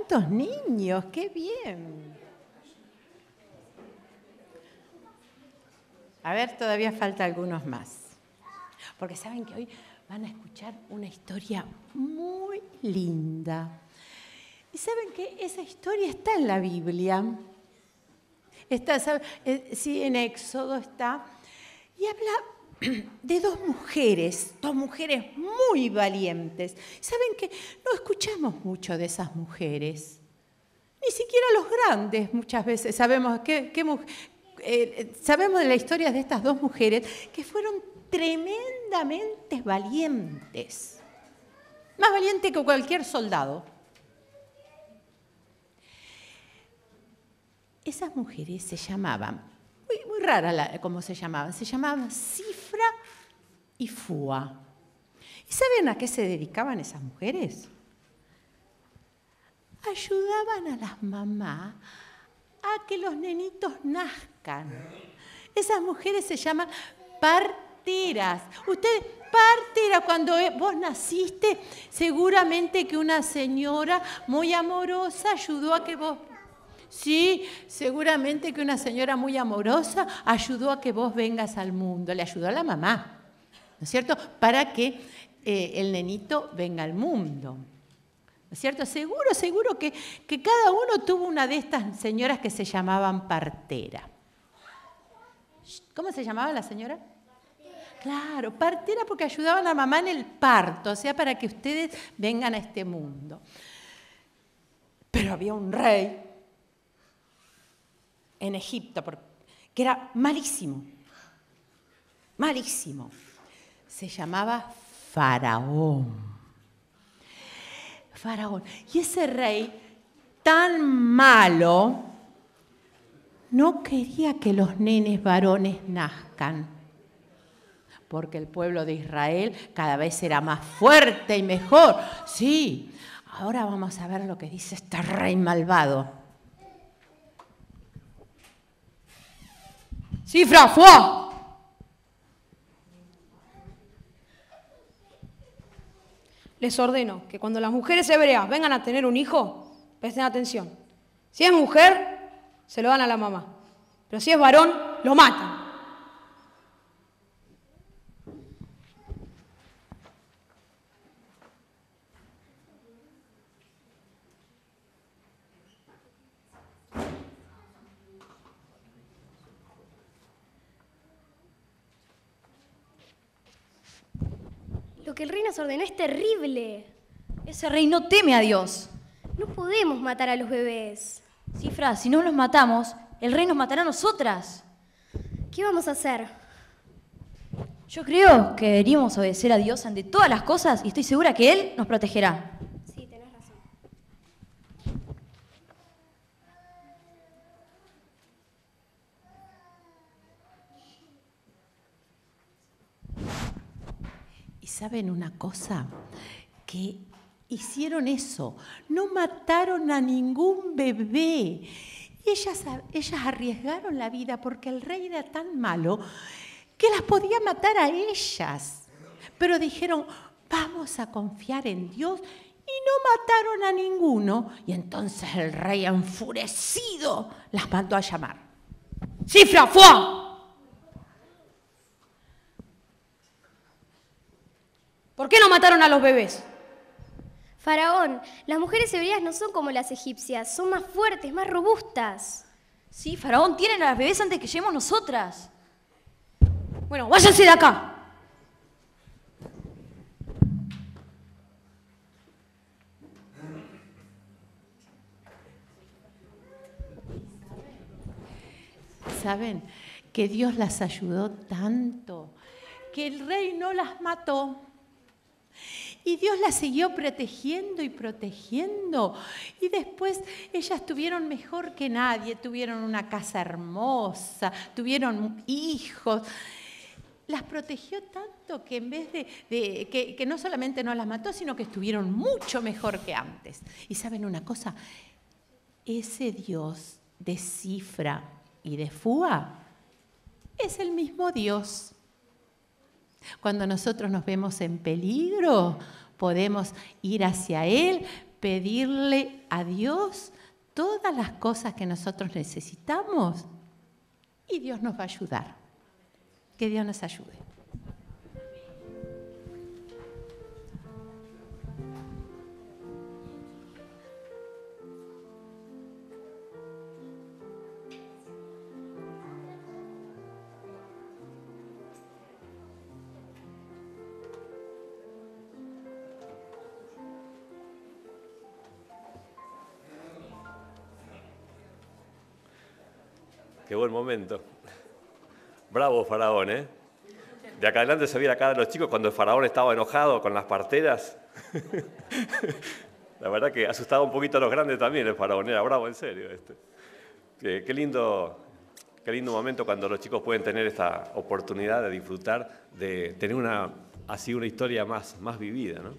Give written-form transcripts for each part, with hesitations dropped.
¿Cuántos niños? ¡Qué bien! A ver, todavía falta algunos más. Porque saben que hoy van a escuchar una historia muy linda. Y saben que esa historia está en la Biblia. Está, sí, en Éxodo está. Y habla de dos mujeres muy valientes. ¿Saben que no escuchamos mucho de esas mujeres? Ni siquiera los grandes muchas veces sabemos sabemos de la historia de estas dos mujeres que fueron tremendamente valientes. Más valientes que cualquier soldado. Esas mujeres se llamaban, muy rara cómo se llamaban Cifra y Fua. ¿Y saben a qué se dedicaban esas mujeres? Ayudaban a las mamás a que los nenitos nazcan. Esas mujeres se llaman parteras. Ustedes, partera, cuando vos naciste, seguramente que una señora muy amorosa ayudó a que vos... Sí, seguramente que una señora muy amorosa ayudó a que vos vengas al mundo. Le ayudó a la mamá, ¿no es cierto? Para que el nenito venga al mundo. ¿No es cierto? Seguro que cada uno tuvo una de estas señoras que se llamaban partera. ¿Cómo se llamaba la señora? Claro, partera porque ayudaban a mamá en el parto, o sea, para que ustedes vengan a este mundo. Pero había un rey en Egipto que era malísimo, malísimo. Se llamaba Faraón. Faraón. Y ese rey tan malo no quería que los nenes varones nazcan, porque el pueblo de Israel cada vez era más fuerte y mejor. Sí, ahora vamos a ver lo que dice este rey malvado. Cifra, ¡fua! Les ordeno que cuando las mujeres hebreas vengan a tener un hijo, presten atención. Si es mujer, se lo dan a la mamá. Pero si es varón, lo matan. Lo que el rey nos ordenó es terrible. Ese rey no teme a Dios. No podemos matar a los bebés. Cifra, si no los matamos, el rey nos matará a nosotras. ¿Qué vamos a hacer? Yo creo que deberíamos obedecer a Dios ante todas las cosas y estoy segura que Él nos protegerá. Sí, tenés razón. ¿Y saben una cosa? Que hicieron eso, no mataron a ningún bebé. Ellas arriesgaron la vida porque el rey era tan malo que las podía matar a ellas. Pero dijeron, vamos a confiar en Dios, y no mataron a ninguno. Y entonces el rey, enfurecido, las mandó a llamar. ¡Cifra, fua! ¿Por qué no mataron a los bebés? Faraón, las mujeres hebreas no son como las egipcias, son más fuertes, más robustas. Sí, Faraón, tienen a las bebés antes que lleguemos nosotras. Bueno, váyanse de acá. ¿Saben? Que Dios las ayudó tanto, que el rey no las mató. Y Dios las siguió protegiendo y protegiendo. Y después ellas tuvieron mejor que nadie, tuvieron una casa hermosa, tuvieron hijos. Las protegió tanto que en vez de que no solamente no las mató, sino que estuvieron mucho mejor que antes. Y ¿saben una cosa? Ese Dios de Cifra y de Fua es el mismo Dios. Cuando nosotros nos vemos en peligro, podemos ir hacia Él, pedirle a Dios todas las cosas que nosotros necesitamos y Dios nos va a ayudar. Que Dios nos ayude. Qué buen momento. Bravo, Faraón, ¿eh? De acá adelante se veía la cara de los chicos cuando el Faraón estaba enojado con las parteras. La verdad que asustaba un poquito a los grandes también el Faraón. Era bravo, en serio. Qué lindo momento cuando los chicos pueden tener esta oportunidad de disfrutar, de tener una historia más vivida, ¿no?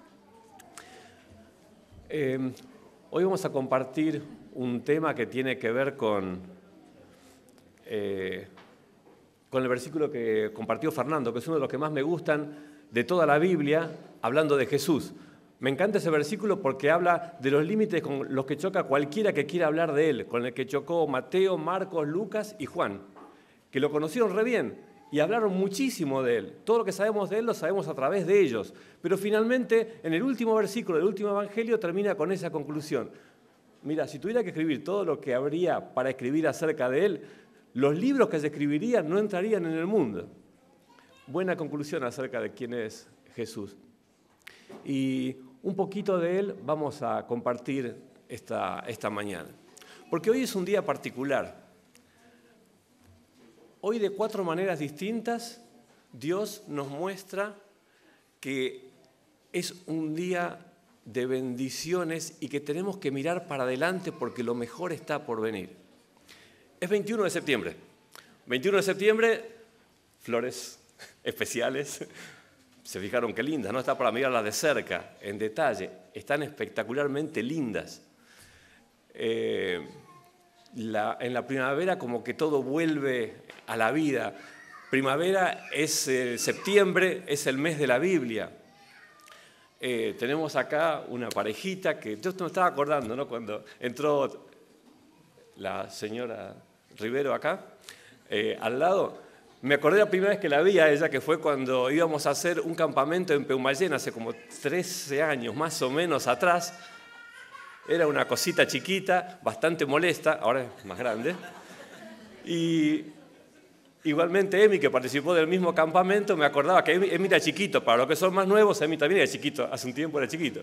Hoy vamos a compartir un tema que tiene que ver con el versículo que compartió Fernando, que es uno de los que más me gustan de toda la Biblia, hablando de Jesús. Me encanta ese versículo porque habla de los límites con los que choca cualquiera que quiera hablar de él, con el que chocó Mateo, Marcos, Lucas y Juan, que lo conocieron re bien y hablaron muchísimo de él. Todo lo que sabemos de él lo sabemos a través de ellos. Pero finalmente, en el último versículo del último evangelio, termina con esa conclusión. Mira, si tuviera que escribir todo lo que habría para escribir acerca de él, los libros que se escribirían no entrarían en el mundo. Buena conclusión acerca de quién es Jesús. Y un poquito de él vamos a compartir esta mañana. Porque hoy es un día particular. Hoy de 4 maneras distintas, Dios nos muestra que es un día de bendiciones y que tenemos que mirar para adelante porque lo mejor está por venir. Es 21 de septiembre. 21 de septiembre, flores especiales. Se fijaron qué lindas, ¿no? Está para mirarlas de cerca, en detalle. Están espectacularmente lindas. En la primavera como que todo vuelve a la vida. Primavera es septiembre, es el mes de la Biblia. Tenemos acá una parejita que yo me estaba acordando, ¿no? Cuando entró la señora Rivero acá, al lado, me acordé la primera vez que la vi a ella, que fue cuando íbamos a hacer un campamento en Peumayén, hace como 13 años más o menos atrás. Era una cosita chiquita, bastante molesta, ahora es más grande. Y igualmente Emi, que participó del mismo campamento, me acordaba que Emi era chiquito, para los que son más nuevos, Emi también era chiquito, hace un tiempo era chiquito.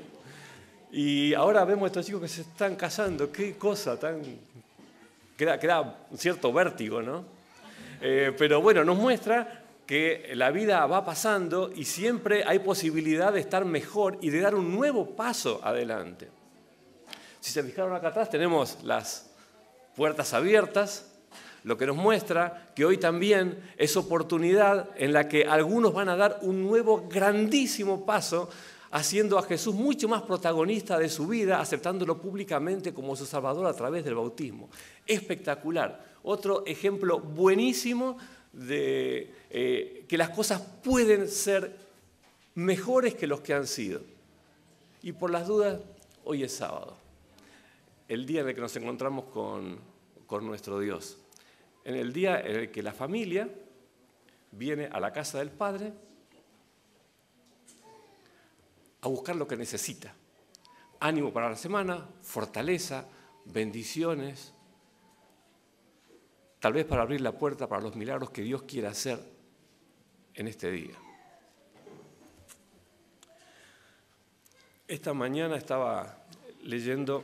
Y ahora vemos a estos chicos que se están casando, qué cosa tan... que da un cierto vértigo, ¿no? Pero bueno, nos muestra que la vida va pasando y siempre hay posibilidad de estar mejor y de dar un nuevo paso adelante. Si se fijaron acá atrás, tenemos las puertas abiertas, lo que nos muestra que hoy también es oportunidad en la que algunos van a dar un nuevo grandísimo paso, haciendo a Jesús mucho más protagonista de su vida, aceptándolo públicamente como su Salvador a través del bautismo. Espectacular. Otro ejemplo buenísimo de que las cosas pueden ser mejores que los que han sido. Y por las dudas, hoy es sábado, el día en el que nos encontramos con nuestro Dios. En el día en el que la familia viene a la casa del Padre a buscar lo que necesita. Ánimo para la semana, fortaleza, bendiciones, tal vez para abrir la puerta para los milagros que Dios quiere hacer en este día. Esta mañana estaba leyendo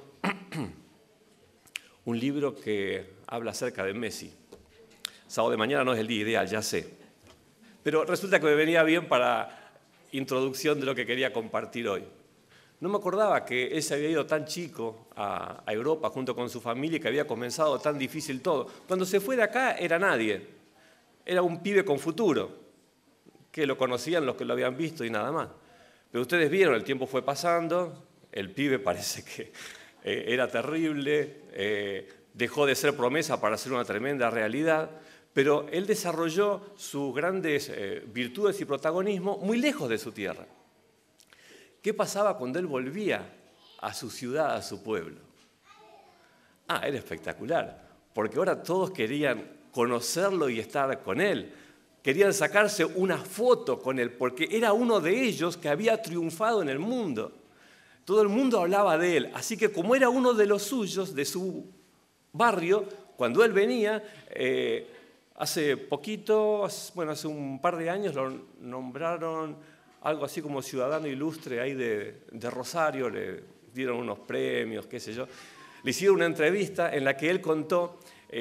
un libro que habla acerca de Messi. Sábado de mañana no es el día ideal, ya sé. Pero resulta que me venía bien para introducción de lo que quería compartir hoy. No me acordaba que él se había ido tan chico a Europa junto con su familia y que había comenzado tan difícil todo. Cuando se fue de acá era nadie. Era un pibe con futuro, que lo conocían los que lo habían visto y nada más. Pero ustedes vieron, el tiempo fue pasando, el pibe parece que era terrible, dejó de ser promesa para ser una tremenda realidad, pero él desarrolló sus grandes virtudes y protagonismo muy lejos de su tierra. ¿Qué pasaba cuando él volvía a su ciudad, a su pueblo. Era espectacular, porque ahora todos querían conocerlo y estar con él. Querían sacarse una foto con él, porque era uno de ellos que había triunfado en el mundo. Todo el mundo hablaba de él, así que como era uno de los suyos, de su barrio, cuando él venía, hace poquito, hace un par de años lo nombraron algo así como ciudadano ilustre ahí de Rosario, le dieron unos premios, qué sé yo. Le hicieron una entrevista en la que él contó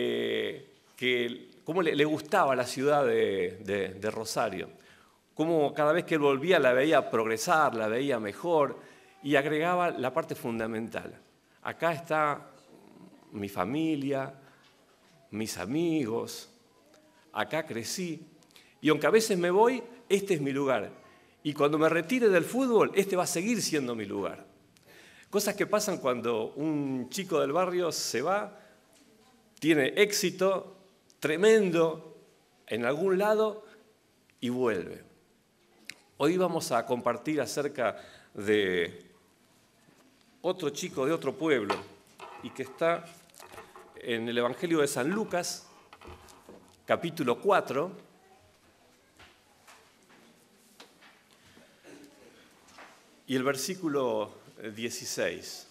cómo le gustaba la ciudad de Rosario, cómo cada vez que él volvía la veía progresar, la veía mejor, y agregaba la parte fundamental. Acá está mi familia, mis amigos, acá crecí, y aunque a veces me voy, este es mi lugar. Y cuando me retire del fútbol, este va a seguir siendo mi lugar. Cosas que pasan cuando un chico del barrio se va, tiene éxito tremendo en algún lado y vuelve. Hoy vamos a compartir acerca de otro chico de otro pueblo y que está en el Evangelio de San Lucas, capítulo 4, y el versículo 16.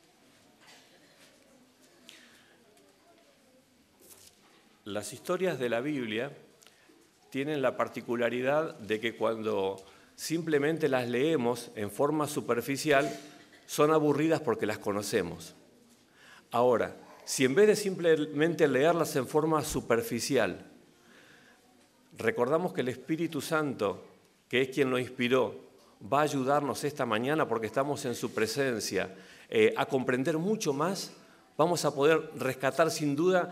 Las historias de la Biblia tienen la particularidad de que cuando simplemente las leemos en forma superficial, son aburridas porque las conocemos. Ahora, si en vez de simplemente leerlas en forma superficial, recordamos que el Espíritu Santo, que es quien lo inspiró, va a ayudarnos esta mañana porque estamos en su presencia a comprender mucho más, vamos a poder rescatar sin duda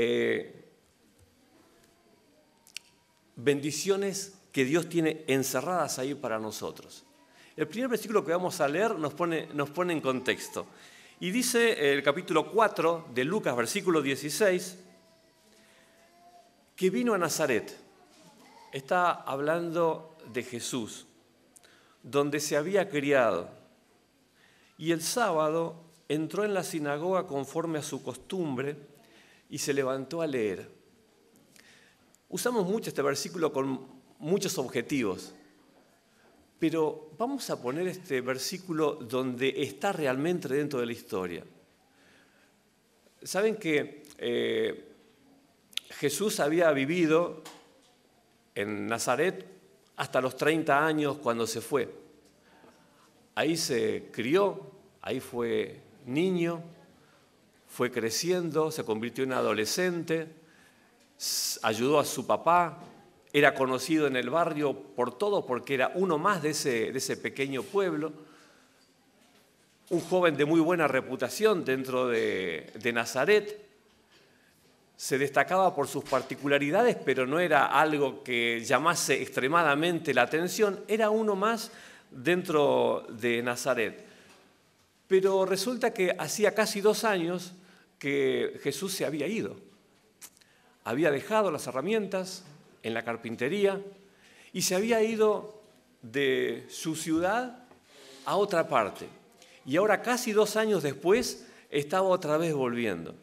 bendiciones que Dios tiene encerradas ahí para nosotros. El primer versículo que vamos a leer nos pone en contexto. Y dice el capítulo 4 de Lucas, versículo 16, que vino a Nazaret. Está hablando de Jesús, donde se había criado. Y el sábado entró en la sinagoga conforme a su costumbre y se levantó a leer. Usamos mucho este versículo con muchos objetivos, pero vamos a poner este versículo donde está realmente dentro de la historia. Saben que Jesús había vivido en Nazaret hasta los 30 años cuando se fue. Ahí se crió, ahí fue niño, fue creciendo, se convirtió en adolescente, ayudó a su papá, era conocido en el barrio por todo porque era uno más de ese pequeño pueblo, un joven de muy buena reputación dentro de Nazaret. Se destacaba por sus particularidades, pero no era algo que llamase extremadamente la atención, era uno más dentro de Nazaret. Pero resulta que hacía casi 2 años que Jesús se había ido. Había dejado las herramientas en la carpintería y se había ido de su ciudad a otra parte. Y ahora, casi 2 años después, estaba otra vez volviendo.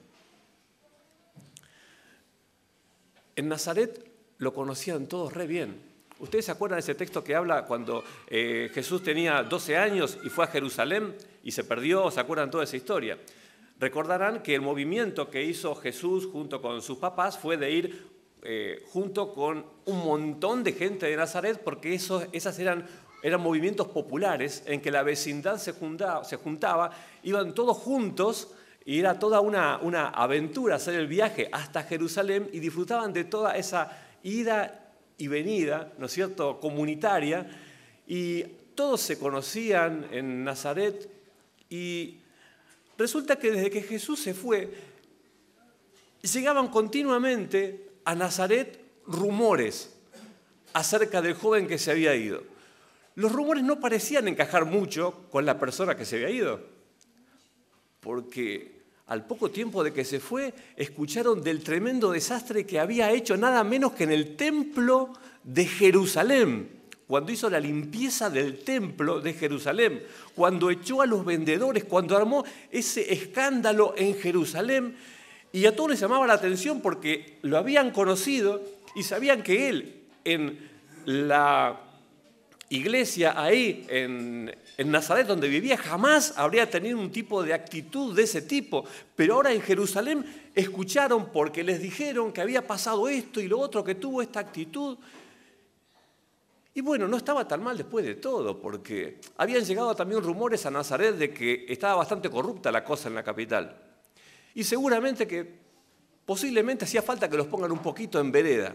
En Nazaret lo conocían todos re bien. ¿Ustedes se acuerdan de ese texto que habla cuando Jesús tenía 12 años y fue a Jerusalén y se perdió? ¿Se acuerdan toda esa historia? Recordarán que el movimiento que hizo Jesús junto con sus papás fue de ir junto con un montón de gente de Nazaret, porque esas eran movimientos populares en que la vecindad se juntaba, iban todos juntos y era toda una aventura hacer el viaje hasta Jerusalén y disfrutaban de toda esa ida y venida, ¿no es cierto?, comunitaria, y todos se conocían en Nazaret. Y resulta que desde que Jesús se fue, llegaban continuamente a Nazaret rumores acerca del joven que se había ido. Los rumores no parecían encajar mucho con la persona que se había ido, porque al poco tiempo de que se fue, escucharon del tremendo desastre que había hecho nada menos que en el templo de Jerusalén, cuando hizo la limpieza del templo de Jerusalén, cuando echó a los vendedores, cuando armó ese escándalo en Jerusalén. Y a todos les llamaba la atención porque lo habían conocido y sabían que él en la iglesia ahí en Nazaret, donde vivía, jamás habría tenido un tipo de actitud de ese tipo. Pero ahora en Jerusalén escucharon porque les dijeron que había pasado esto y lo otro, que tuvo esta actitud. Y bueno, no estaba tan mal después de todo, porque habían llegado también rumores a Nazaret de que estaba bastante corrupta la cosa en la capital. Y seguramente que posiblemente hacía falta que los pongan un poquito en vereda.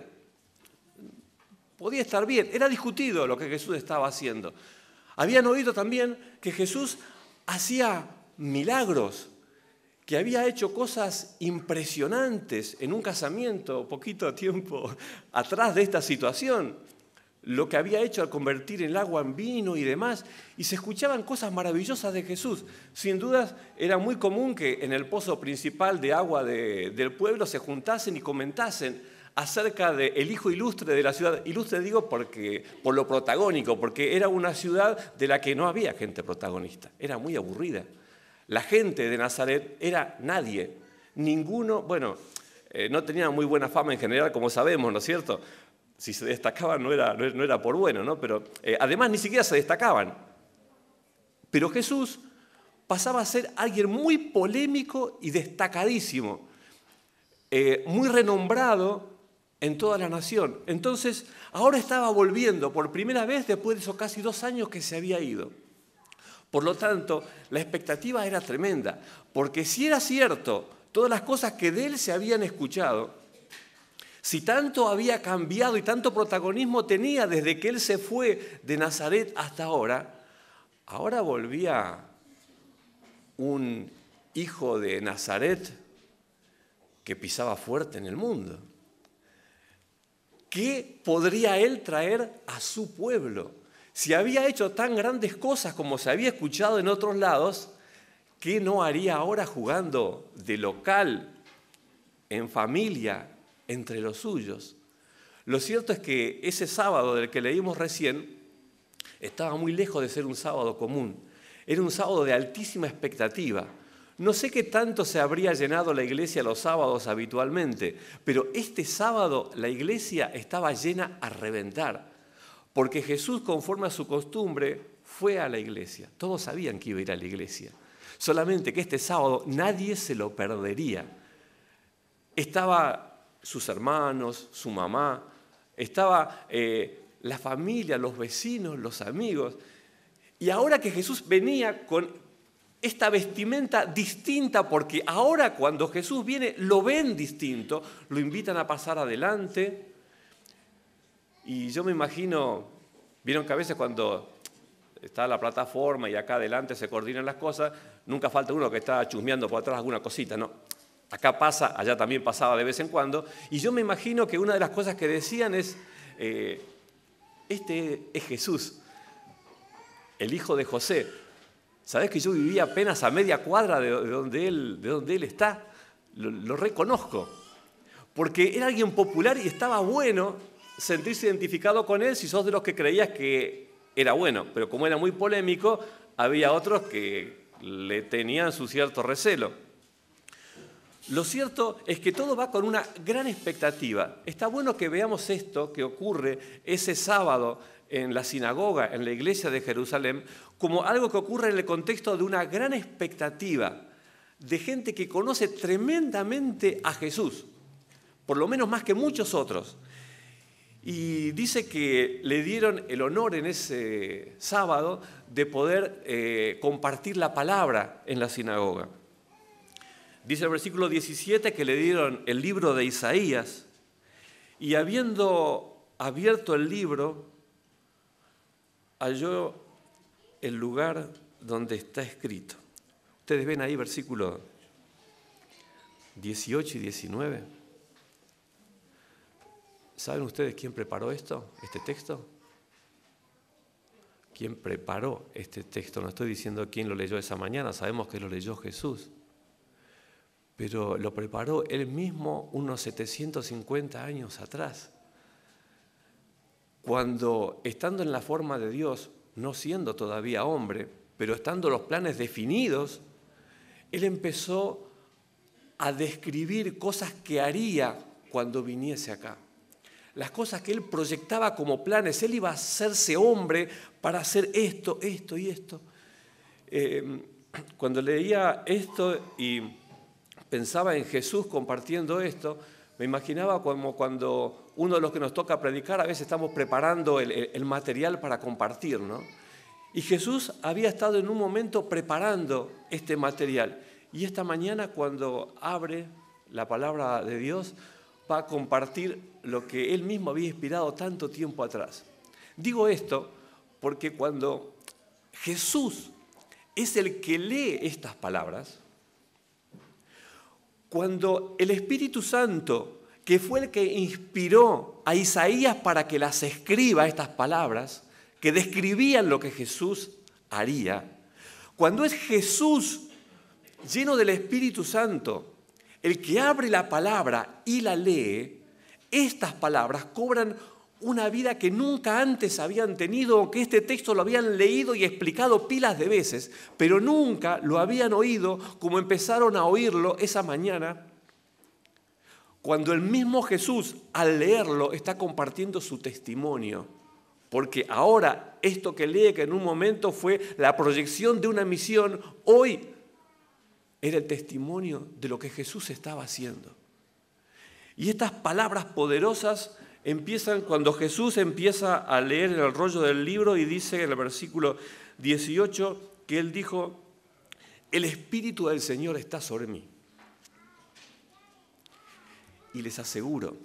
Podía estar bien, era discutido lo que Jesús estaba haciendo. Habían oído también que Jesús hacía milagros, que había hecho cosas impresionantes en un casamiento poquito tiempo atrás de esta situación, lo que había hecho al convertir el agua en vino y demás, y se escuchaban cosas maravillosas de Jesús. Sin dudas, era muy común que en el pozo principal de agua del pueblo se juntasen y comentasen acerca del hijo ilustre de la ciudad. Ilustre digo por lo protagónico, porque era una ciudad de la que no había gente protagonista, era muy aburrida. La gente de Nazaret era nadie, ninguno, bueno, no tenía muy buena fama en general, como sabemos, ¿no es cierto? Si se destacaban no era por bueno, ¿no? Pero además ni siquiera se destacaban. Pero Jesús pasaba a ser alguien muy polémico y destacadísimo, muy renombrado en toda la nación. Entonces, ahora estaba volviendo por primera vez después de esos casi 2 años que se había ido. Por lo tanto, la expectativa era tremenda, porque si era cierto todas las cosas que de él se habían escuchado, si tanto había cambiado y tanto protagonismo tenía desde que él se fue de Nazaret hasta ahora, ahora volvía un hijo de Nazaret que pisaba fuerte en el mundo. ¿Qué podría él traer a su pueblo? Si había hecho tan grandes cosas como se había escuchado en otros lados, ¿qué no haría ahora jugando de local, en familia, entre los suyos? Lo cierto es que ese sábado del que leímos recién estaba muy lejos de ser un sábado común. Era un sábado de altísima expectativa. No sé qué tanto se habría llenado la iglesia los sábados habitualmente, pero este sábado la iglesia estaba llena a reventar, porque Jesús, conforme a su costumbre, fue a la iglesia. Todos sabían que iba a ir a la iglesia, solamente que este sábado nadie se lo perdería. Estaba sus hermanos, su mamá, estaba la familia, los vecinos, los amigos. Y ahora que Jesús venía con esta vestimenta distinta, porque ahora cuando Jesús viene lo ven distinto, lo invitan a pasar adelante. Y yo me imagino, vieron que a veces cuando está la plataforma y acá adelante se coordinan las cosas, nunca falta uno que está chusmeando por atrás alguna cosita, ¿no? Acá pasa, allá también pasaba de vez en cuando, y yo me imagino que una de las cosas que decían es, este es Jesús, el hijo de José. ¿Sabés que yo vivía apenas a media cuadra de donde él está? Lo reconozco, porque era alguien popular y estaba bueno sentirse identificado con él si sos de los que creías que era bueno, pero como era muy polémico, había otros que le tenían su cierto recelo. Lo cierto es que todo va con una gran expectativa. Está bueno que veamos esto que ocurre ese sábado en la sinagoga, en la iglesia de Jerusalén, como algo que ocurre en el contexto de una gran expectativa de gente que conoce tremendamente a Jesús, por lo menos más que muchos otros. Y dice que le dieron el honor en ese sábado de poder compartir la palabra en la sinagoga. Dice el versículo 17 que le dieron el libro de Isaías y habiendo abierto el libro, halló el lugar donde está escrito. Ustedes ven ahí versículo 18 y 19. ¿Saben ustedes quién preparó este texto? ¿Quién preparó este texto? No estoy diciendo quién lo leyó esa mañana, sabemos que lo leyó Jesús. Pero lo preparó él mismo unos 750 años atrás, cuando estando en la forma de Dios, no siendo todavía hombre, pero estando los planes definidos, Él empezó a describir cosas que haría cuando viniese acá. Las cosas que Él proyectaba como planes. Él iba a hacerse hombre para hacer esto, esto y esto. Cuando leía esto y pensaba en Jesús compartiendo esto, me imaginaba como cuando uno de los que nos toca predicar, a veces estamos preparando el material para compartir, ¿no? Y Jesús había estado en un momento preparando este material. Y esta mañana, cuando abre la palabra de Dios, va a compartir lo que Él mismo había inspirado tanto tiempo atrás. Digo esto porque cuando Jesús es el que lee estas palabras, cuando el Espíritu Santo, que fue el que inspiró a Isaías para que las escriba estas palabras, que describían lo que Jesús haría, cuando es Jesús lleno del Espíritu Santo, el que abre la palabra y la lee, estas palabras cobran una vida que nunca antes habían tenido, o que este texto lo habían leído y explicado pilas de veces, pero nunca lo habían oído como empezaron a oírlo esa mañana, cuando el mismo Jesús, al leerlo, está compartiendo su testimonio. Porque ahora esto que lee, que en un momento fue la proyección de una misión, hoy era el testimonio de lo que Jesús estaba haciendo. Y estas palabras poderosas empiezan cuando Jesús empieza a leer el rollo del libro y dice en el versículo 18 que Él dijo: el Espíritu del Señor está sobre mí. Y les aseguro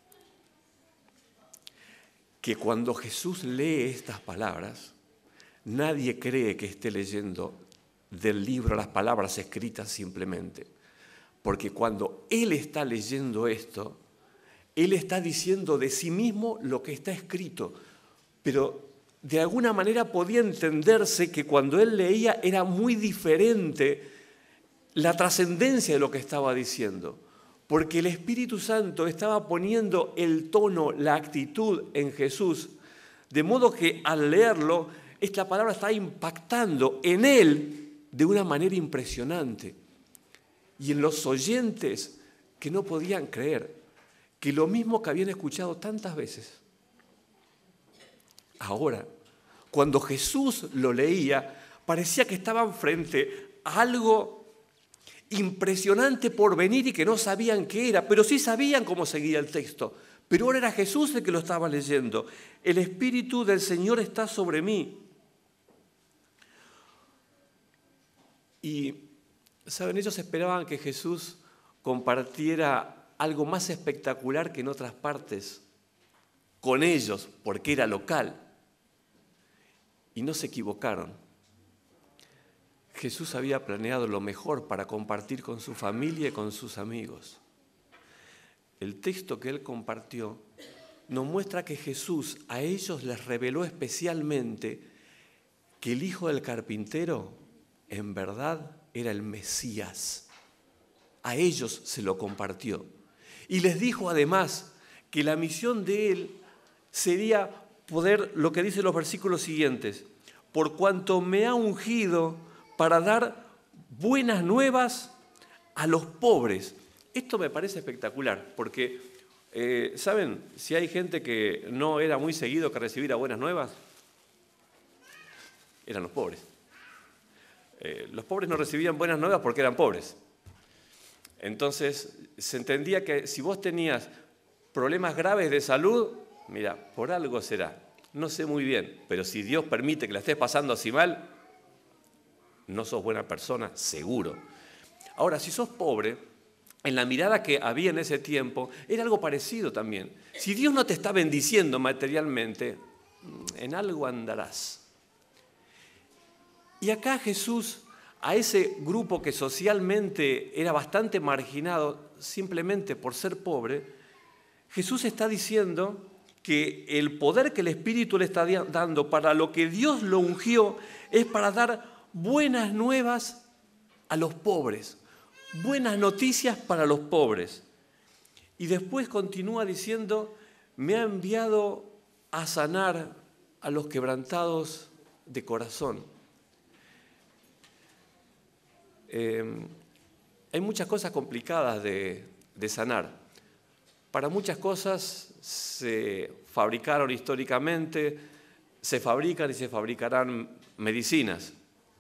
que cuando Jesús lee estas palabras, nadie cree que esté leyendo del libro las palabras escritas simplemente. Porque cuando Él está leyendo esto, Él está diciendo de sí mismo lo que está escrito. Pero de alguna manera podía entenderse que cuando Él leía era muy diferente la trascendencia de lo que estaba diciendo. Porque el Espíritu Santo estaba poniendo el tono, la actitud en Jesús, de modo que al leerlo, esta palabra está impactando en Él de una manera impresionante. Y en los oyentes que no podían creer que lo mismo que habían escuchado tantas veces, ahora, cuando Jesús lo leía, parecía que estaban frente a algo impresionante por venir y que no sabían qué era, pero sí sabían cómo seguía el texto. Pero ahora era Jesús el que lo estaba leyendo. El Espíritu del Señor está sobre mí. Y, ¿saben? Ellos esperaban que Jesús compartiera algo más espectacular que en otras partes con ellos, porque era local. Y no se equivocaron. Jesús había planeado lo mejor para compartir con su familia y con sus amigos. El texto que Él compartió nos muestra que Jesús a ellos les reveló especialmente que el hijo del carpintero en verdad era el Mesías. A ellos se lo compartió. Y les dijo además que la misión de Él sería poder, lo que dicen los versículos siguientes, por cuanto me ha ungido para dar buenas nuevas a los pobres. Esto me parece espectacular, porque, ¿saben? Si hay gente que no era muy seguido que recibiera buenas nuevas, eran los pobres. Los pobres no recibían buenas nuevas porque eran pobres. Entonces, se entendía que si vos tenías problemas graves de salud, mira, por algo será. No sé muy bien, pero si Dios permite que la estés pasando así mal, no sos buena persona, seguro. Ahora, si sos pobre, en la mirada que había en ese tiempo, era algo parecido también. Si Dios no te está bendiciendo materialmente, en algo andarás. Y acá Jesús, a ese grupo que socialmente era bastante marginado, simplemente por ser pobre, Jesús está diciendo que el poder que el Espíritu le está dando para lo que Dios lo ungió es para dar buenas nuevas a los pobres, buenas noticias para los pobres. Y después continúa diciendo, me ha enviado a sanar a los quebrantados de corazón. Hay muchas cosas complicadas de sanar. Para muchas cosas se fabricaron históricamente, se fabrican y se fabricarán medicinas.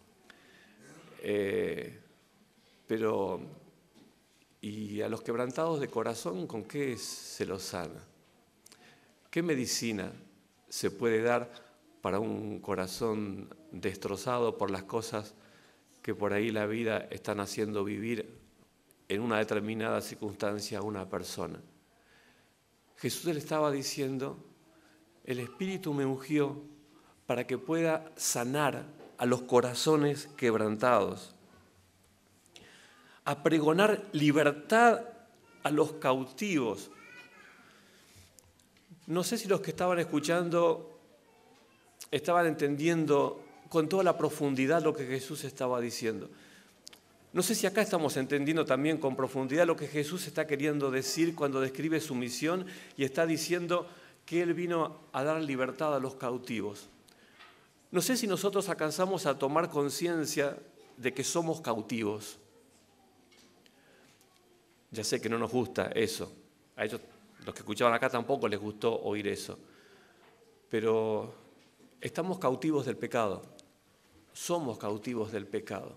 Pero, ¿y a los quebrantados de corazón con qué se los sana? ¿Qué medicina se puede dar para un corazón destrozado por las cosas que por ahí la vida están haciendo vivir en una determinada circunstancia a una persona? Jesús le estaba diciendo, el Espíritu me ungió para que pueda sanar a los corazones quebrantados, a pregonar libertad a los cautivos. No sé si los que estaban escuchando estaban entendiendo con toda la profundidad lo que Jesús estaba diciendo. No sé si acá estamos entendiendo también con profundidad lo que Jesús está queriendo decir cuando describe su misión y está diciendo que Él vino a dar libertad a los cautivos. No sé si nosotros alcanzamos a tomar conciencia de que somos cautivos. Ya sé que no nos gusta eso. A ellos, los que escuchaban acá, tampoco les gustó oír eso. Pero estamos cautivos del pecado. Somos cautivos del pecado.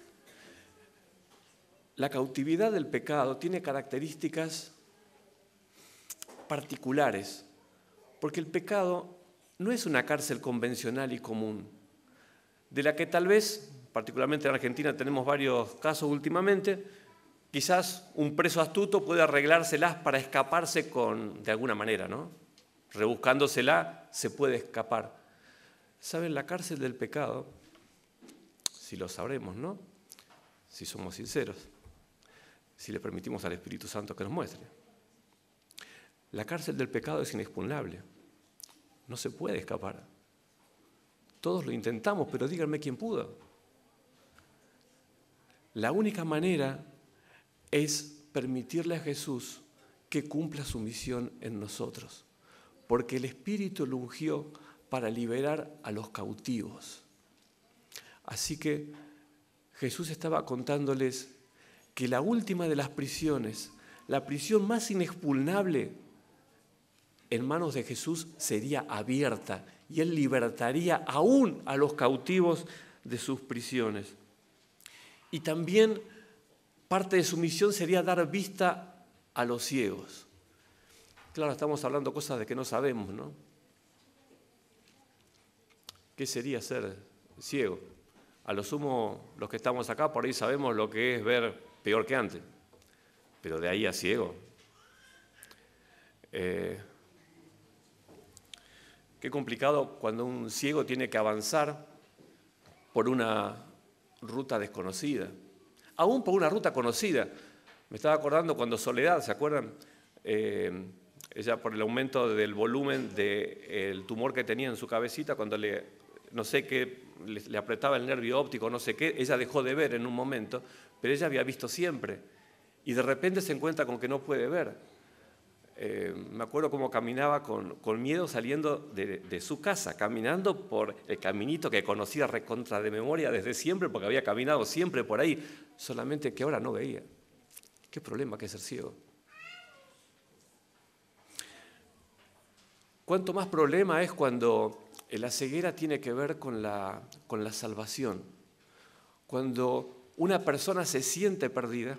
La cautividad del pecado tiene características particulares, porque el pecado no es una cárcel convencional y común, de la que tal vez, particularmente en Argentina tenemos varios casos últimamente, quizás un preso astuto puede arreglárselas para escaparse de alguna manera, ¿no? Rebuscándosela se puede escapar. ¿Saben? La cárcel del pecado, si lo sabremos, ¿no? Si somos sinceros, si le permitimos al Espíritu Santo que nos muestre. La cárcel del pecado es inexpugnable, no se puede escapar. Todos lo intentamos, pero díganme quién pudo. La única manera es permitirle a Jesús que cumpla su misión en nosotros, porque el Espíritu lo ungió para liberar a los cautivos. Así que Jesús estaba contándoles que la última de las prisiones, la prisión más inexpugnable, en manos de Jesús sería abierta y Él libertaría aún a los cautivos de sus prisiones. Y también parte de su misión sería dar vista a los ciegos. Claro, estamos hablando cosas de que no sabemos, ¿no? ¿Qué sería ser ciego? A lo sumo, los que estamos acá, por ahí sabemos lo que es ver peor que antes, pero de ahí a ciego. Qué complicado cuando un ciego tiene que avanzar por una ruta desconocida, aún por una ruta conocida. Me estaba acordando cuando Soledad, ¿se acuerdan? Ella, por el aumento del volumen del tumor que tenía en su cabecita, cuando no sé qué, le apretaba el nervio óptico, no sé qué, ella dejó de ver en un momento, pero ella había visto siempre. Y de repente se encuentra con que no puede ver. Me acuerdo cómo caminaba con miedo saliendo de su casa, caminando por el caminito que conocía recontra de memoria desde siempre, porque había caminado siempre por ahí, solamente que ahora no veía. Qué problema que es ser ciego. Cuánto más problema es cuando la ceguera tiene que ver con la salvación. Cuando una persona se siente perdida,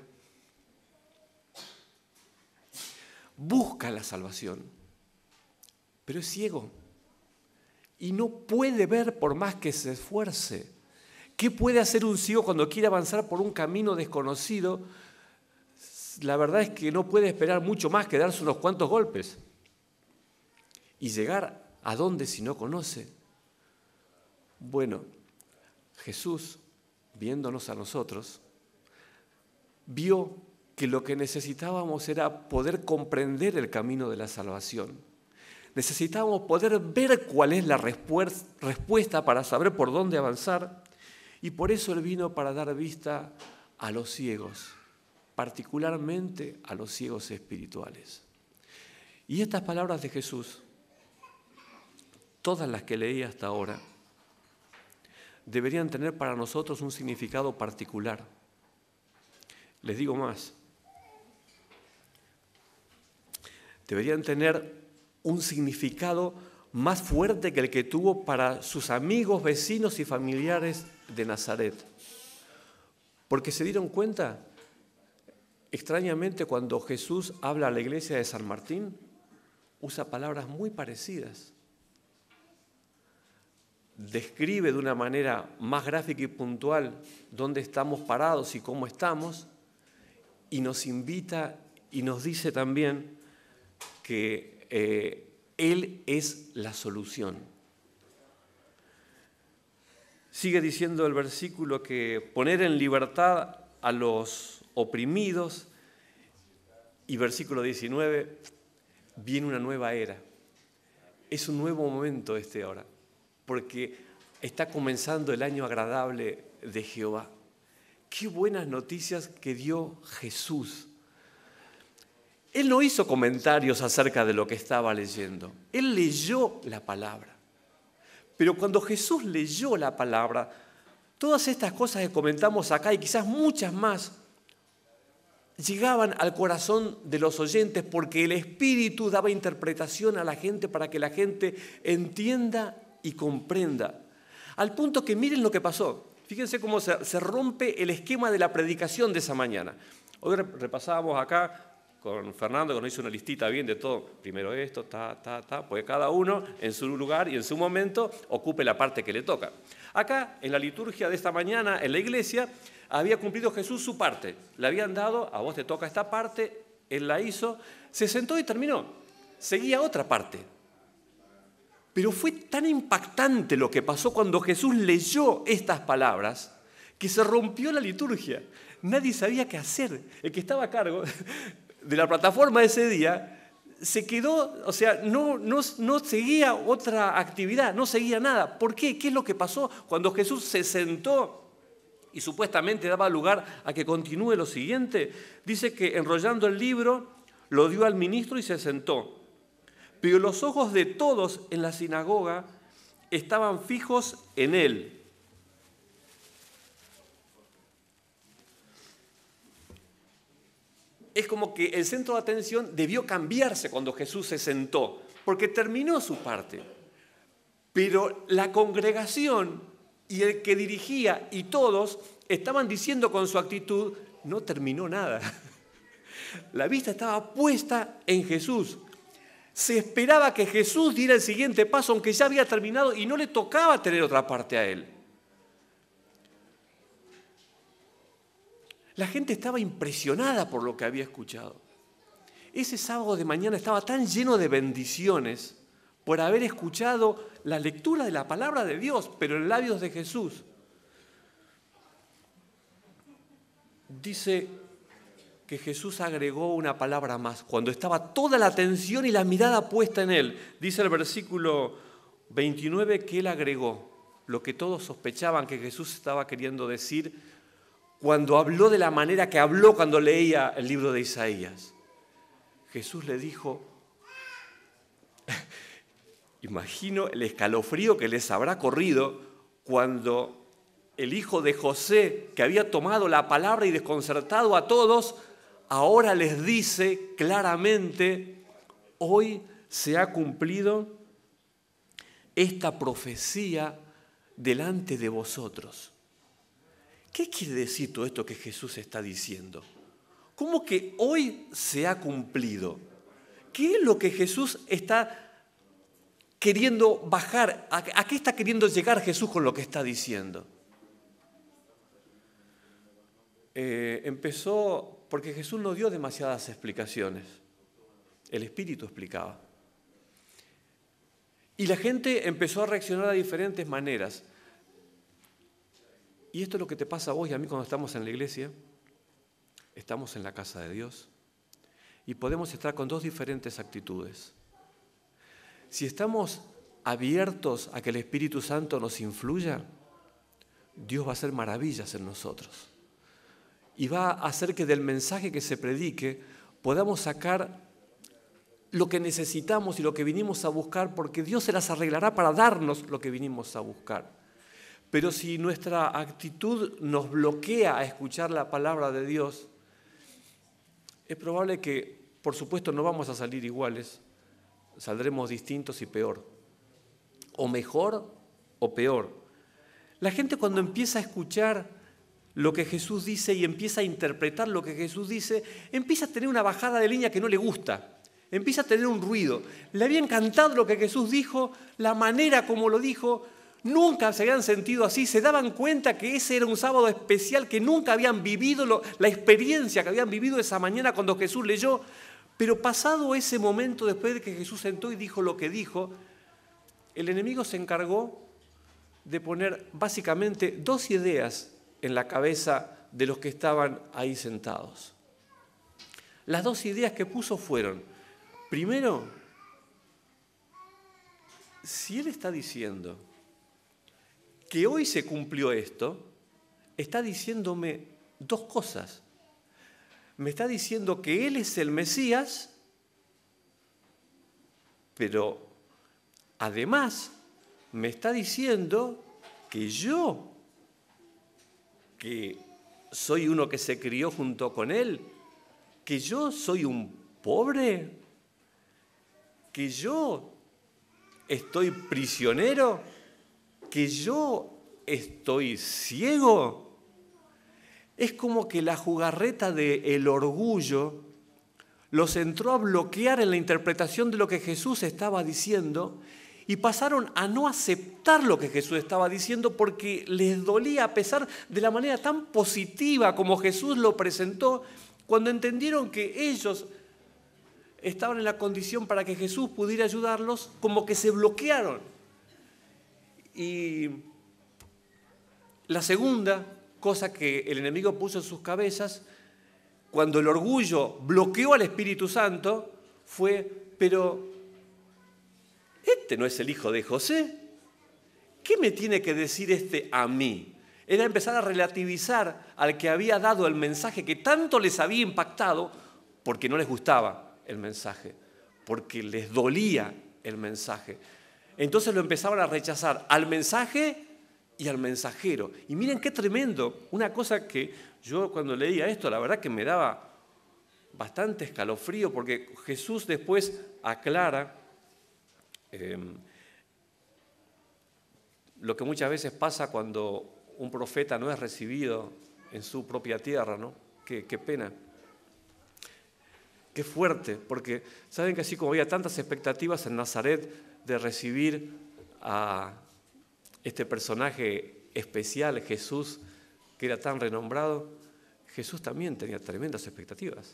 busca la salvación, pero es ciego y no puede ver por más que se esfuerce. ¿Qué puede hacer un ciego cuando quiere avanzar por un camino desconocido? La verdad es que no puede esperar mucho más que darse unos cuantos golpes. ¿Y llegar a dónde si no conoce? Bueno, Jesús, viéndonos a nosotros, vio que lo que necesitábamos era poder comprender el camino de la salvación. Necesitábamos poder ver cuál es la respuesta para saber por dónde avanzar, y por eso Él vino para dar vista a los ciegos, particularmente a los ciegos espirituales. Y estas palabras de Jesús todas las que leí hasta ahora, deberían tener para nosotros un significado particular. Les digo más. Deberían tener un significado más fuerte que el que tuvo para sus amigos, vecinos y familiares de Nazaret. Porque se dieron cuenta, extrañamente, cuando Jesús habla a la iglesia de San Martín, usa palabras muy parecidas. Describe de una manera más gráfica y puntual dónde estamos parados y cómo estamos, y nos invita y nos dice también que Él es la solución. Sigue diciendo el versículo que poner en libertad a los oprimidos, y versículo 19, viene una nueva era. Es un nuevo momento ahora, porque está comenzando el año agradable de Jehová. Qué buenas noticias que dio Jesús. Él no hizo comentarios acerca de lo que estaba leyendo. Él leyó la palabra. Pero cuando Jesús leyó la palabra, todas estas cosas que comentamos acá y quizás muchas más, llegaban al corazón de los oyentes porque el Espíritu daba interpretación a la gente para que la gente entienda y comprenda. Al punto que miren lo que pasó. Fíjense cómo se rompe el esquema de la predicación de esa mañana. Hoy repasábamos acá con Fernando, que nos hizo una listita bien de todo. Primero esto, porque cada uno en su lugar y en su momento ocupe la parte que le toca. Acá, en la liturgia de esta mañana, en la iglesia, había cumplido Jesús su parte. Le habían dado, a vos te toca esta parte, Él la hizo, se sentó y terminó. Seguía otra parte. Pero fue tan impactante lo que pasó cuando Jesús leyó estas palabras que se rompió la liturgia. Nadie sabía qué hacer. El que estaba a cargo de la plataforma ese día se quedó, o sea, no seguía otra actividad, no seguía nada. ¿Por qué? ¿Qué es lo que pasó cuando Jesús se sentó y supuestamente daba lugar a que continúe lo siguiente? Dice que enrollando el libro lo dio al ministro y se sentó. Pero los ojos de todos en la sinagoga estaban fijos en él. Es como que el centro de atención debió cambiarse cuando Jesús se sentó, porque terminó su parte. Pero la congregación y el que dirigía y todos estaban diciendo con su actitud, no terminó nada. La vista estaba puesta en Jesús. Se esperaba que Jesús diera el siguiente paso, aunque ya había terminado y no le tocaba tener otra parte a él. La gente estaba impresionada por lo que había escuchado. Ese sábado de mañana estaba tan lleno de bendiciones por haber escuchado la lectura de la palabra de Dios, pero en labios de Jesús. Dice que Jesús agregó una palabra más, cuando estaba toda la atención y la mirada puesta en él. Dice el versículo 29 que él agregó lo que todos sospechaban que Jesús estaba queriendo decir cuando habló de la manera que habló cuando leía el libro de Isaías. Jesús le dijo, imagino el escalofrío que les habrá corrido cuando el hijo de José, que había tomado la palabra y desconcertado a todos, ahora les dice claramente, hoy se ha cumplido esta profecía delante de vosotros. ¿Qué quiere decir todo esto que Jesús está diciendo? ¿Cómo que hoy se ha cumplido? ¿Qué es lo que Jesús está queriendo bajar? ¿A qué está queriendo llegar Jesús con lo que está diciendo? Empezó porque Jesús no dio demasiadas explicaciones. El Espíritu explicaba. Y la gente empezó a reaccionar de diferentes maneras. Y esto es lo que te pasa a vos y a mí cuando estamos en la iglesia. Estamos en la casa de Dios. Y podemos estar con dos diferentes actitudes. Si estamos abiertos a que el Espíritu Santo nos influya, Dios va a hacer maravillas en nosotros. Y va a hacer que del mensaje que se predique podamos sacar lo que necesitamos y lo que vinimos a buscar, porque Dios se las arreglará para darnos lo que vinimos a buscar. Pero si nuestra actitud nos bloquea a escuchar la palabra de Dios, es probable que, por supuesto, no vamos a salir iguales, saldremos distintos y peor, o mejor o peor. La gente cuando empieza a escuchar lo que Jesús dice y empieza a interpretar lo que Jesús dice, empieza a tener una bajada de línea que no le gusta, empieza a tener un ruido. Le había encantado lo que Jesús dijo, la manera como lo dijo, nunca se habían sentido así, se daban cuenta que ese era un sábado especial, que nunca habían vivido la experiencia que habían vivido esa mañana cuando Jesús leyó, pero pasado ese momento, después de que Jesús sentó y dijo lo que dijo, el enemigo se encargó de poner básicamente dos ideas en la cabeza de los que estaban ahí sentados. Las dos ideas que puso fueron, primero, si Él está diciendo que hoy se cumplió esto, está diciéndome dos cosas. Me está diciendo que Él es el Mesías, pero además me está diciendo que yo, que soy uno que se crió junto con Él, que yo soy un pobre, que yo estoy prisionero, que yo estoy ciego. Es como que la jugarreta del orgullo los entró a bloquear en la interpretación de lo que Jesús estaba diciendo y pasaron a no aceptar lo que Jesús estaba diciendo porque les dolía, a pesar de la manera tan positiva como Jesús lo presentó, cuando entendieron que ellos estaban en la condición para que Jesús pudiera ayudarlos, como que se bloquearon. Y la segunda cosa que el enemigo puso en sus cabezas, cuando el orgullo bloqueó al Espíritu Santo, fue, pero este no es el hijo de José. ¿Qué me tiene que decir este a mí? Era empezar a relativizar al que había dado el mensaje que tanto les había impactado, porque no les gustaba el mensaje, porque les dolía el mensaje. Entonces lo empezaban a rechazar al mensaje y al mensajero. Y miren qué tremendo, una cosa que yo cuando leía esto, la verdad que me daba bastante escalofrío, porque Jesús después aclara lo que muchas veces pasa cuando un profeta no es recibido en su propia tierra, ¿no? Qué pena. Qué fuerte, porque saben que así como había tantas expectativas en Nazaret de recibir a este personaje especial, Jesús, que era tan renombrado, Jesús también tenía tremendas expectativas.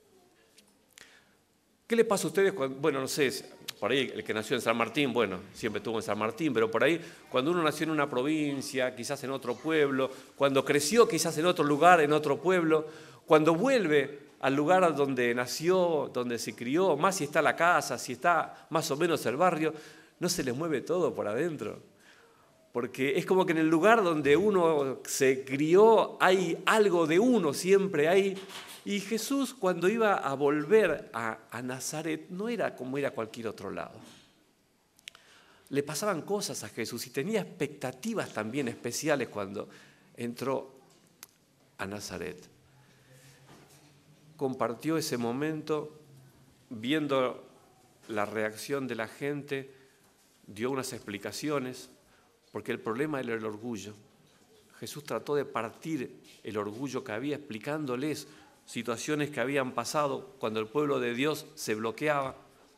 ¿Qué le pasa a ustedes cuando, bueno, no sé, por ahí el que nació en San Martín, bueno, siempre estuvo en San Martín, pero por ahí cuando uno nació en una provincia, quizás en otro pueblo, cuando creció quizás en otro lugar, en otro pueblo, cuando vuelve al lugar donde nació, donde se crió, más si está la casa, si está más o menos el barrio, no se les mueve todo por adentro. Porque es como que en el lugar donde uno se crió hay algo de uno siempre ahí. Y Jesús cuando iba a volver a Nazaret no era como era cualquier otro lado. Le pasaban cosas a Jesús y tenía expectativas también especiales cuando entró a Nazaret. Compartió ese momento viendo la reacción de la gente, dio unas explicaciones, porque el problema era el orgullo. Jesús trató de partir el orgullo que había, explicándoles situaciones que habían pasado cuando el pueblo de Dios se bloqueaba.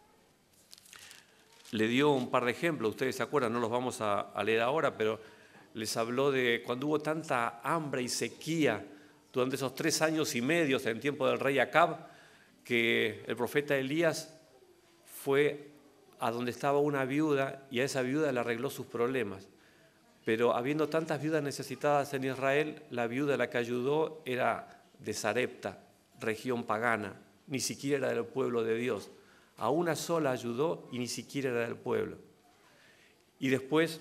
Le dio un par de ejemplos, ustedes se acuerdan, no los vamos a leer ahora, pero les habló de cuando hubo tanta hambre y sequía durante esos 3 años y medio en tiempo del rey Acab, que el profeta Elías fue a donde estaba una viuda y a esa viuda le arregló sus problemas. Pero habiendo tantas viudas necesitadas en Israel, la viuda a la que ayudó era de Sarepta, región pagana, ni siquiera era del pueblo de Dios. A una sola ayudó y ni siquiera era del pueblo. Y después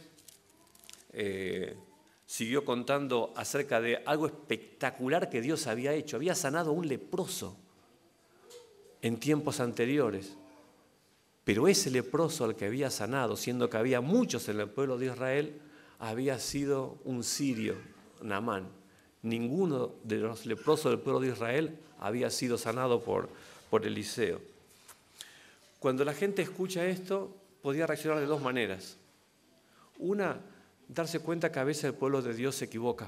siguió contando acerca de algo espectacular que Dios había hecho. Había sanado a un leproso en tiempos anteriores. Pero ese leproso al que había sanado, siendo que había muchos en el pueblo de Israel, había sido un sirio, Naamán. Ninguno de los leprosos del pueblo de Israel había sido sanado por Eliseo. Cuando la gente escucha esto, podía reaccionar de dos maneras. Una, darse cuenta que a veces el pueblo de Dios se equivoca.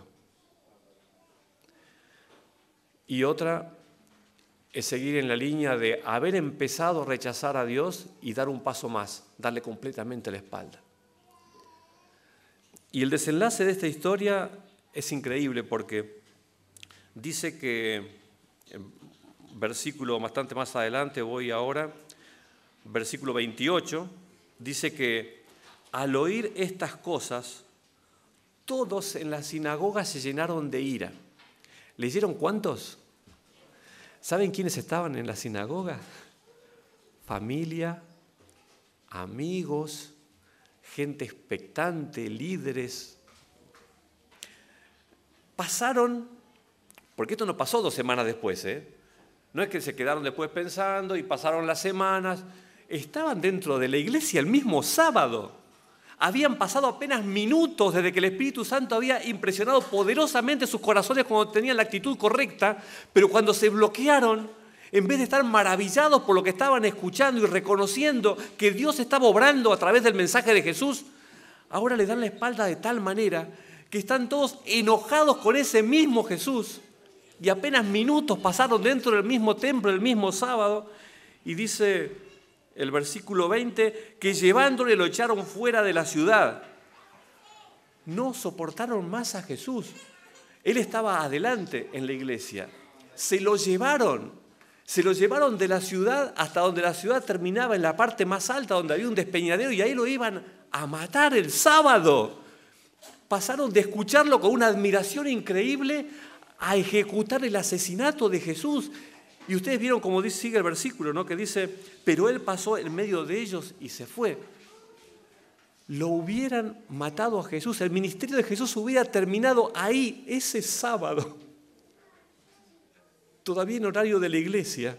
Y otra es seguir en la línea de haber empezado a rechazar a Dios y dar un paso más, darle completamente la espalda. Y el desenlace de esta historia es increíble porque dice que, en versículo bastante más adelante, voy ahora, versículo 28, dice que al oír estas cosas, todos en la sinagoga se llenaron de ira. ¿Leyeron cuántos? ¿Saben quiénes estaban en la sinagoga? Familia, amigos, gente expectante, líderes. Pasaron, porque esto no pasó 2 semanas después, No es que se quedaron después pensando y pasaron las semanas. Estaban dentro de la iglesia el mismo sábado. Habían pasado apenas minutos desde que el Espíritu Santo había impresionado poderosamente sus corazones cuando tenían la actitud correcta, pero cuando se bloquearon, en vez de estar maravillados por lo que estaban escuchando y reconociendo que Dios estaba obrando a través del mensaje de Jesús, ahora le dan la espalda de tal manera que están todos enojados con ese mismo Jesús. Y apenas minutos pasaron dentro del mismo templo, el mismo sábado, y dice el versículo 20, que llevándole lo echaron fuera de la ciudad. No soportaron más a Jesús. Él estaba adelante en la iglesia. Se lo llevaron de la ciudad hasta donde la ciudad terminaba, en la parte más alta, donde había un despeñadero, y ahí lo iban a matar el sábado. Pasaron de escucharlo con una admiración increíble a ejecutar el asesinato de Jesús. Y ustedes vieron como sigue el versículo, ¿no? Que dice, pero él pasó en medio de ellos y se fue. Lo hubieran matado a Jesús, el ministerio de Jesús hubiera terminado ahí, ese sábado, todavía en horario de la iglesia,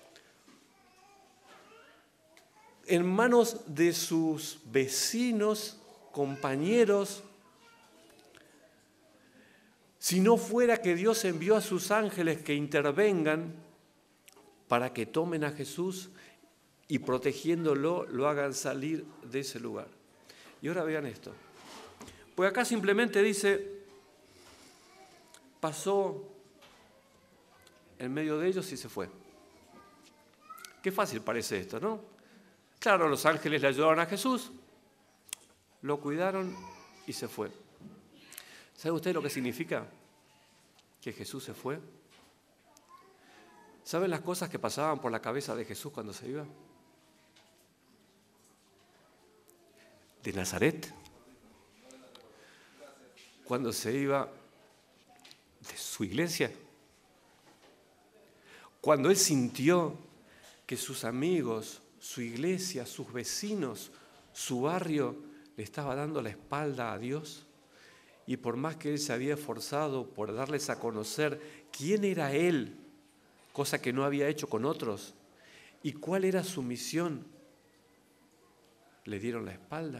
en manos de sus vecinos, compañeros. Si no fuera que Dios envió a sus ángeles que intervengan para que tomen a Jesús y protegiéndolo lo hagan salir de ese lugar. Y ahora vean esto. Pues acá simplemente dice, pasó en medio de ellos y se fue. Qué fácil parece esto, ¿no? Claro, los ángeles le ayudaron a Jesús, lo cuidaron y se fue. ¿Sabe usted lo que significa que Jesús se fue? ¿Saben las cosas que pasaban por la cabeza de Jesús cuando se iba? De Nazaret, cuando se iba de su iglesia, cuando él sintió que sus amigos, su iglesia, sus vecinos, su barrio le estaba dando la espalda a Dios, y por más que él se había esforzado por darles a conocer quién era él, cosa que no había hecho con otros, y cuál era su misión, le dieron la espalda.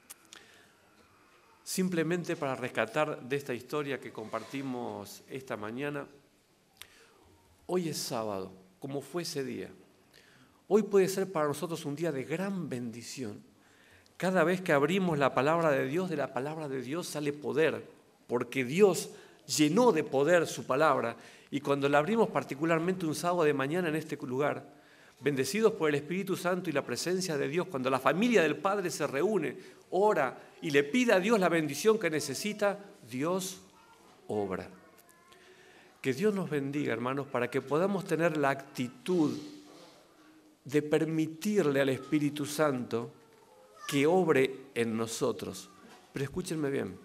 Simplemente para rescatar de esta historia que compartimos esta mañana, hoy es sábado, como fue ese día. Hoy puede ser para nosotros un día de gran bendición. Cada vez que abrimos la palabra de la palabra de Dios sale poder, porque Dios llenó de poder su palabra. Y cuando la abrimos particularmente un sábado de mañana en este lugar, bendecidos por el Espíritu Santo y la presencia de Dios, cuando la familia del Padre se reúne, ora y le pide a Dios la bendición que necesita, Dios obra. Que Dios nos bendiga, hermanos, para que podamos tener la actitud de permitirle al Espíritu Santo que obre en nosotros. Pero escúchenme bien,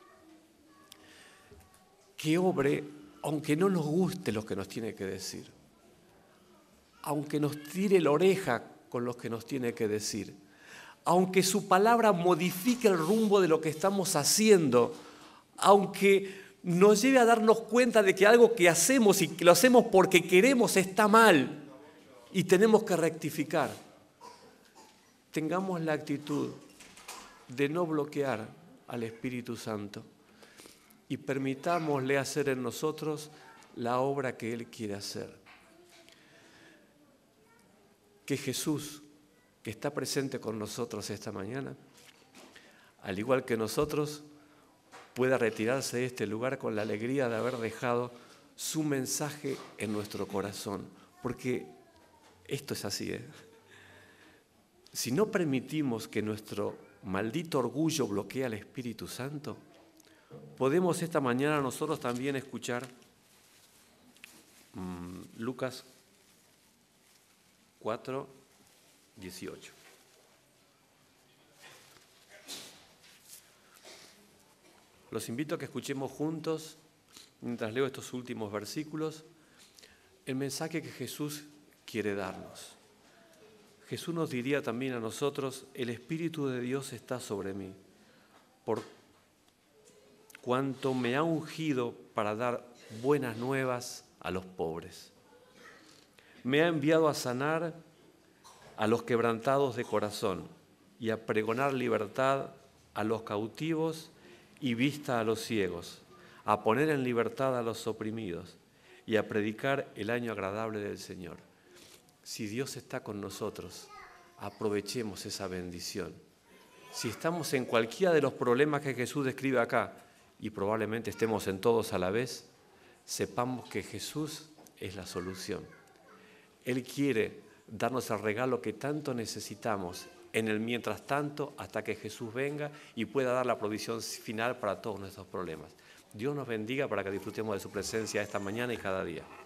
que obre aunque no nos guste lo que nos tiene que decir, aunque nos tire la oreja con lo que nos tiene que decir, aunque su palabra modifique el rumbo de lo que estamos haciendo, aunque nos lleve a darnos cuenta de que algo que hacemos y que lo hacemos porque queremos está mal y tenemos que rectificar. tengamos la actitud de no bloquear al Espíritu Santo y permitámosle hacer en nosotros la obra que Él quiere hacer. Que Jesús, que está presente con nosotros esta mañana, al igual que nosotros, pueda retirarse de este lugar con la alegría de haber dejado su mensaje en nuestro corazón. Porque esto es así, ¿eh? Si no permitimos que nuestro maldito orgullo bloquee al Espíritu Santo, podemos esta mañana nosotros también escuchar Lucas 4:18. Los invito a que escuchemos juntos, mientras leo estos últimos versículos, el mensaje que Jesús quiere darnos. Jesús nos diría también a nosotros: el Espíritu de Dios está sobre mí, por cuanto me ha ungido para dar buenas nuevas a los pobres. Me ha enviado a sanar a los quebrantados de corazón y a pregonar libertad a los cautivos y vista a los ciegos, a poner en libertad a los oprimidos y a predicar el año agradable del Señor. Si Dios está con nosotros, aprovechemos esa bendición. Si estamos en cualquiera de los problemas que Jesús describe acá, y probablemente estemos en todos a la vez, sepamos que Jesús es la solución. Él quiere darnos el regalo que tanto necesitamos en el mientras tanto, hasta que Jesús venga y pueda dar la provisión final para todos nuestros problemas. Dios nos bendiga para que disfrutemos de su presencia esta mañana y cada día.